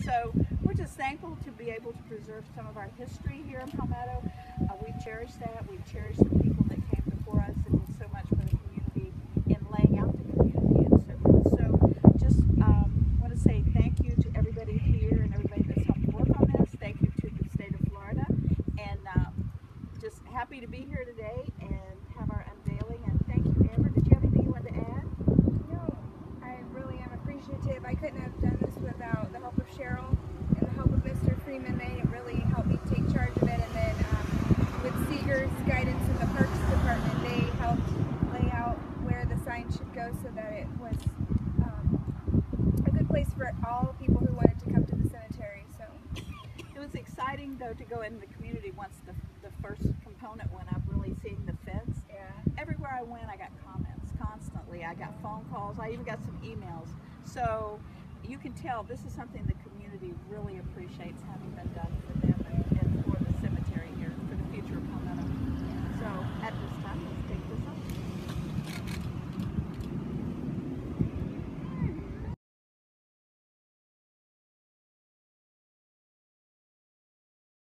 So we're just thankful to be able to preserve some of our history here in Palmetto. We cherish that. We cherish the people that came before us and did so much for the community in laying out the community and so forth. So just want to say thank you to everybody here and everybody that's helped work on this. Thank you to the state of Florida, and just happy to be here today and have our unveiling. And thank you, Amber. Did you have anything you wanted to add? No, I really am appreciative. I couldn't have done this without the help of Cheryl and the help of Mr. Freeman. They really helped me take charge of it. And then with Seeger's guidance in the Parks Department, they helped lay out where the sign should go so that it was a good place for all people who wanted to come to the cemetery. So It was exciting, though, to go in the community once the first component went up, really seeing the fence. yeah. Everywhere I went, I got comments constantly. I got phone calls. I even got some emails. So you can tell this is something the community really appreciates having been done for them.